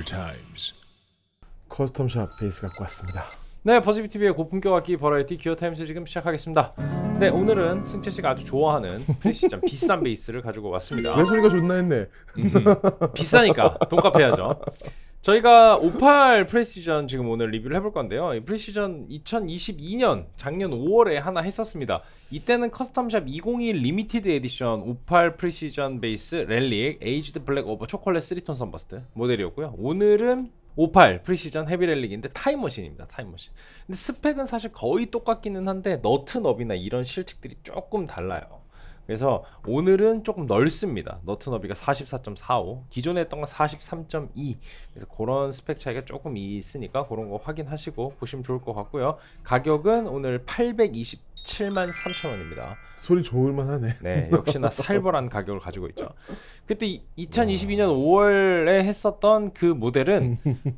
Times. 커스텀샵 베이스 갖고 왔습니다. 네, 버즈비TV의 고품격 악기 버라이티 기어타임스 지금 시작하겠습니다. 네, 오늘은 승채씨가 아주 좋아하는 프리시전 비싼 베이스를 가지고 왔습니다. 내 소리가 좋나 했네. 비싸니까 돈값 해야죠. 저희가 58 프리시전 지금 오늘 리뷰를 해볼 건데요. 이 프리시전 2022년 작년 5월에 하나 했었습니다. 이때는 커스텀샵 201 리미티드 에디션 58 프리시전 베이스 렐릭 에이지드 블랙 오버 초콜릿 3톤 선버스트 모델이었고요. 오늘은 58 프리시전 헤비 렐릭인데 타임머신입니다. 타임머신. 근데 스펙은 사실 거의 똑같기는 한데 너트 너비나 이런 실측들이 조금 달라요. 그래서 오늘은 조금 넓습니다. 너트 너비가 44.45, 기존에 했던 건 43.2. 그래서 그런 스펙 차이가 조금 있으니까 그런 거 확인하시고 보시면 좋을 것 같고요. 가격은 오늘 827만 3천원입니다. 소리 좋을만 하네. 네, 역시나 살벌한 가격을 가지고 있죠. 그때 2022년 5월에 했었던 그 모델은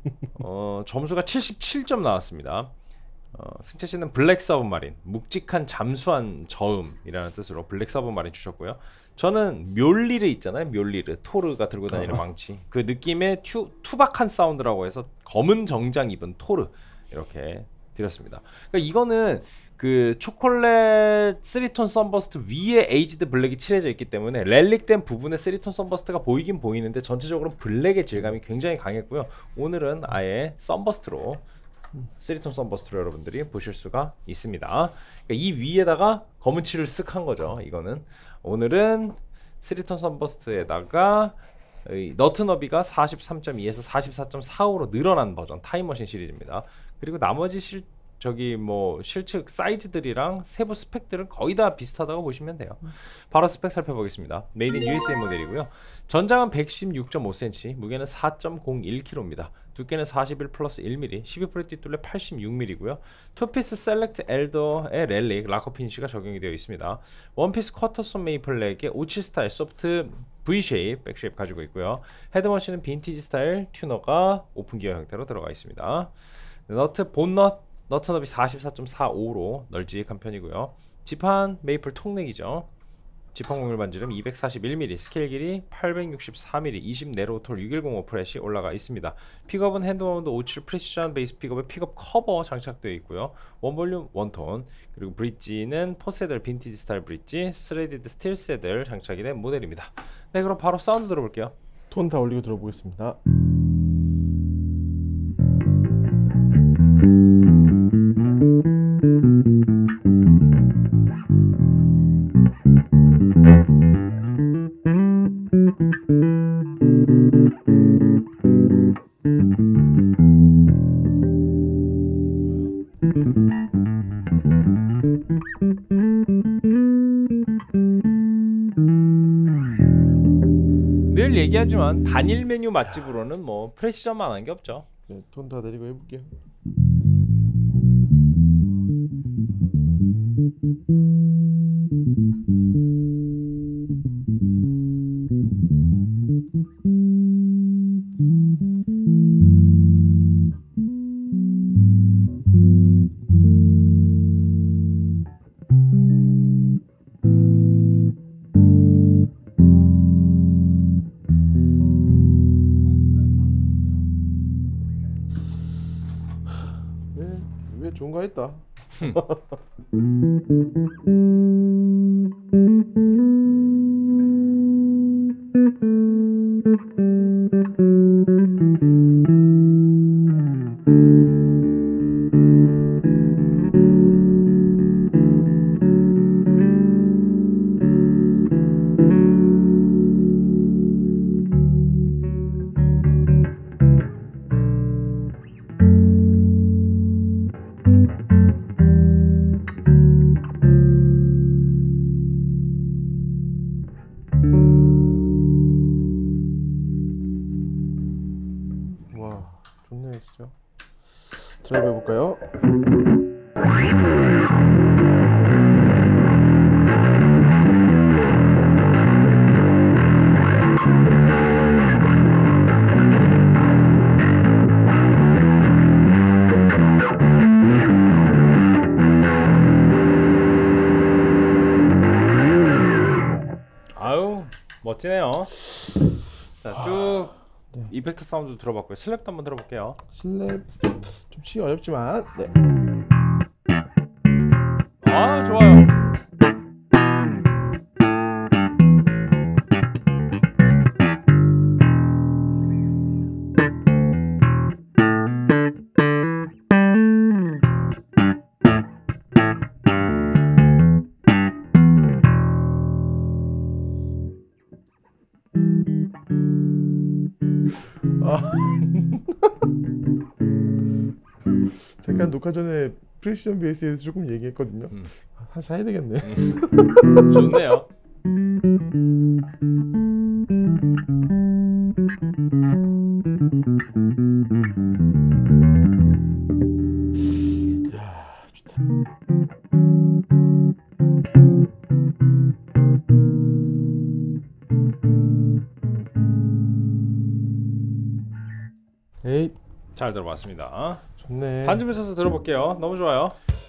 점수가 77점 나왔습니다. 승채씨는 블랙 서브마린, 묵직한 잠수한 저음이라는 뜻으로 블랙 서브마린 주셨고요. 저는 묠리르 있잖아요. 묠리르, 토르가 들고 다니는 망치, 그 느낌의 투박한 사운드라고 해서 검은 정장 입은 토르 이렇게 드렸습니다. 그러니까 이거는 그 초콜릿 3톤 썬버스트 위에 에이지드 블랙이 칠해져 있기 때문에 렐릭된 부분에 3톤 썬버스트가 보이긴 보이는데 전체적으로 블랙의 질감이 굉장히 강했고요. 오늘은 아예 썬버스트로 3톤 썬버스트로 여러분들이 보실 수가 있습니다. 그러니까 이 위에다가 검은 칠을 쓱 한 거죠. 이거는 오늘은 3톤 썬버스트에다가 너트 너비가 43.2에서 44.45로 늘어난 버전 타임머신 시리즈입니다. 그리고 나머지 실측 사이즈들이랑 세부 스펙들은 거의 다 비슷하다고 보시면 돼요. 바로 스펙 살펴보겠습니다. 메이드 인 USA 모델이고요. 전장은 116.5cm, 무게는 4.01kg입니다. 두께는 41 플러스 1mm, 12프렛 뒷둘레 86mm고요. 투피스 셀렉트 엘더의 렐릭 락커 피니시가 적용이 되어 있습니다. 원피스 쿼터손 메이플렉의 오치 스타일 소프트 V 쉐입, 백 쉐입 가지고 있고요. 헤드머신은 빈티지 스타일 튜너가 오픈 기어 형태로 들어가 있습니다. 너트 너비 44.45로 널찍한 편이고요. 지판 메이플 통넥이죠. 지판 공률 반지름 241mm, 스케일 길이 864mm, 20 네로톨 6105 프렛이 올라가 있습니다. 픽업은 핸드마운드 57 프리시전 베이스 픽업에 픽업 커버 장착되어 있고요. 원볼륨 원톤, 그리고 브릿지는 포세들 빈티지 스타일 브릿지, 스레디드 스틸 세들 장착이 된 모델입니다. 네, 그럼 바로 사운드 들어볼게요. 톤 다 올리고 들어보겠습니다. 늘 얘기하지만 단일 메뉴 맛집으로는 뭐 프레시전만 한 게 없죠. 네, 톤 다 내리고 해볼게요. 왜 좋은가 했다. 와, 좋네요 진짜. 드라이브 해볼까요? 아유, 멋지네요. 자, 쭉 네. 이펙트 사운드 들어봤고요. 슬랩도 한번 들어볼게요. 슬랩 좀 치기 어렵지만 네. 아 좋아요. 잠깐 녹화 전에 프레시전 베이스에서 조금 얘기했거든요. 한 사야 되겠네. 좋네요. 야, 좋다. 에이, 잘 들어봤습니다. 좋네. 반주면 서서 들어볼게요. 너무 좋아요.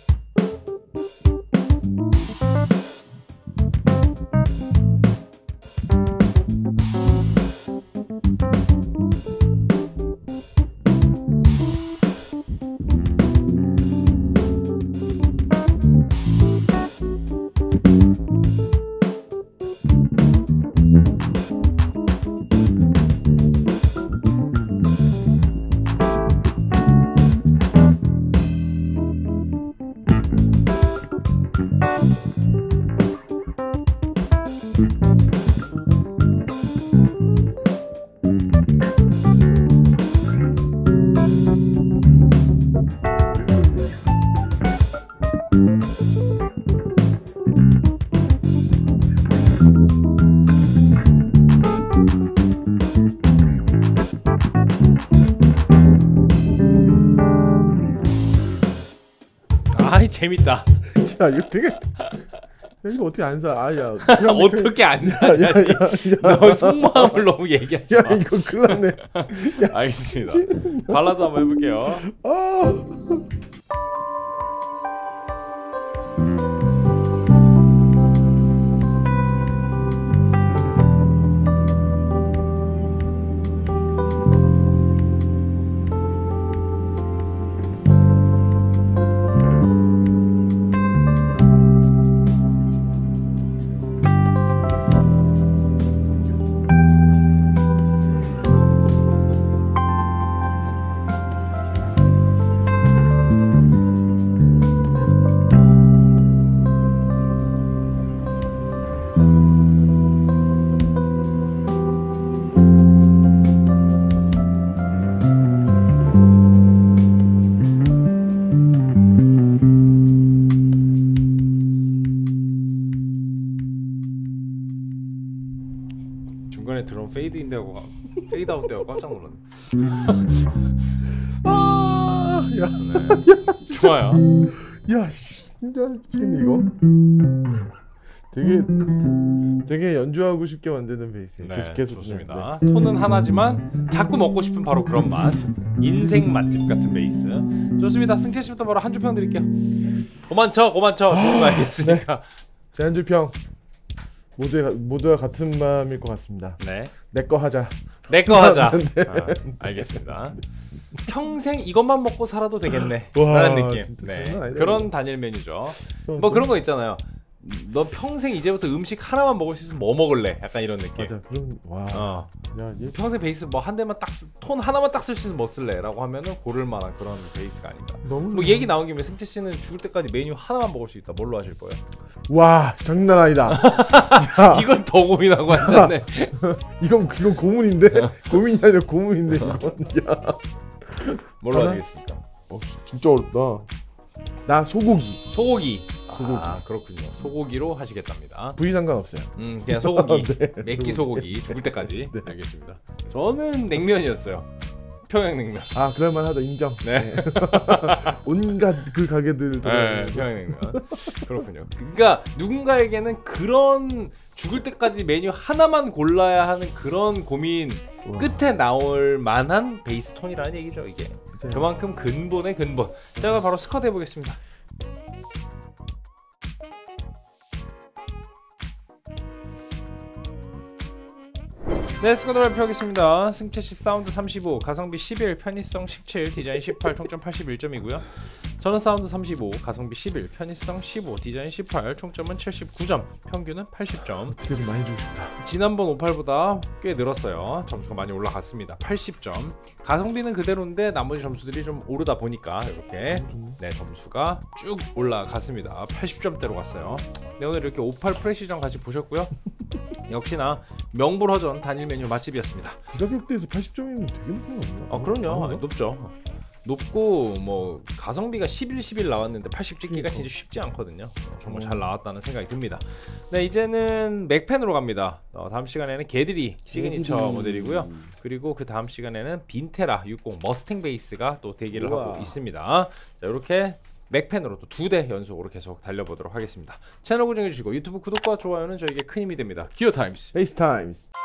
아이 재밌다. 야, 이거 되게 야, 이거 어떻게 안 사? 아야. 어떻게 안 사냐니. 너 속마음을 너무 얘기하지 야, 마. 이거 큰일 났네. 알겠습니다. 발라드 한번 해볼게요. 아. 중간에 들어온 페이드인 되고 페이드 아웃 되고 깜짝 놀랐네. 아, 야, 네. 좋아요. 야, 진짜 미치겠네 이거. 되게 연주하고 싶게 만드는 베이스. 네, 계속 좋습니다. 톤은 하나지만 자꾸 먹고 싶은 바로 그런 맛. 인생 맛집 같은 베이스. 좋습니다. 승채 씨부터 바로 한 줄 평 드릴게요. 고만 쳐 좋은 거 알겠으니까. 제 한 줄 평. 모두가 같은 마음일 것 같습니다. 네. 내 거 하자. 내 거 하자. 네. 아, 알겠습니다. 평생 이것만 먹고 살아도 되겠네. 와, 라는 느낌. 진짜 네. 장난 아니네. 그런 단일 메뉴죠. 뭐 그런 거 있잖아요. 너 평생 이제부터 음식 하나만 먹을 수 있으면 뭐 먹을래? 약간 이런 느낌. 맞아. 그럼 와. 어. 야, 얘 평생 베이스 뭐 한 대만 톤 하나만 딱 쓸 수 있으면 뭐 쓸래? 라고 하면은 고를 만한 그런 베이스가 아닌가. 너무 뭐 얘기 나온 김에 승태 씨는 죽을 때까지 메뉴 하나만 먹을 수 있다. 뭘로 하실 거예요? 와, 장난 아니다. 야, 이걸 더 고민하고 앉았네. 이건 고문인데. 고민이 아니라 고문인데 이건. 야. 뭘로 하나? 하시겠습니까? 진짜 어렵다. 나 소고기. 소고기. 소고기. 아 그렇군요. 소고기로 하시겠답니다. 부위 상관없어요. 그냥 소고기. 네, 맵기 소고기 죽을 때까지. 네. 알겠습니다. 저는 냉면이었어요. 평양냉면. 아, 그럴만하다. 인정. 네. 온갖 그 가게들. 네, 평양냉면. 그렇군요. 그러니까 누군가에게는 그런 죽을 때까지 메뉴 하나만 골라야 하는 그런 고민 와, 끝에 나올 만한 베이스 톤이라는 얘기죠, 이게. 진짜. 그만큼 근본의 근본. 제가 바로 스쿼드 해보겠습니다. 네, 스쿼드 발표하겠습니다. 승채씨 사운드 35, 가성비 11, 편의성 17, 디자인 18, 총점 81점이고요. 저는 사운드 35, 가성비 11, 편의성 15, 디자인 18, 총점은 79점, 평균은 80점. 어떻게든 많이 주고 싶다. 지난번 58보다 꽤 늘었어요. 점수가 많이 올라갔습니다. 80점. 가성비는 그대로인데 나머지 점수들이 좀 오르다 보니까 이렇게 네, 점수가 쭉 올라갔습니다. 80점대로 갔어요. 네, 오늘 이렇게 58 프레시전 같이 보셨고요. 역시나 명불허전 단일 메뉴 맛집이었습니다. 그 가격대에서 80점이면 되게 높은 거 아니야? 그럼요. 높죠. 높고 뭐 가성비가 11 나왔는데 80 찍기가 진짜 쉽지 않거든요. 정말 잘 나왔다는 생각이 듭니다. 네, 이제는 맥펜으로 갑니다. 다음 시간에는 개들이 시그니처 모델이고요. 그리고 그 다음 시간에는 빈테라 60 머스탱 베이스가 또 대기를 하고 있습니다. 자, 이렇게 맥펜으로 또 2대 연속으로 계속 달려보도록 하겠습니다. 채널 고정해주시고 유튜브 구독과 좋아요는 저에게 큰 힘이 됩니다. 기어타임스 페이스타임스.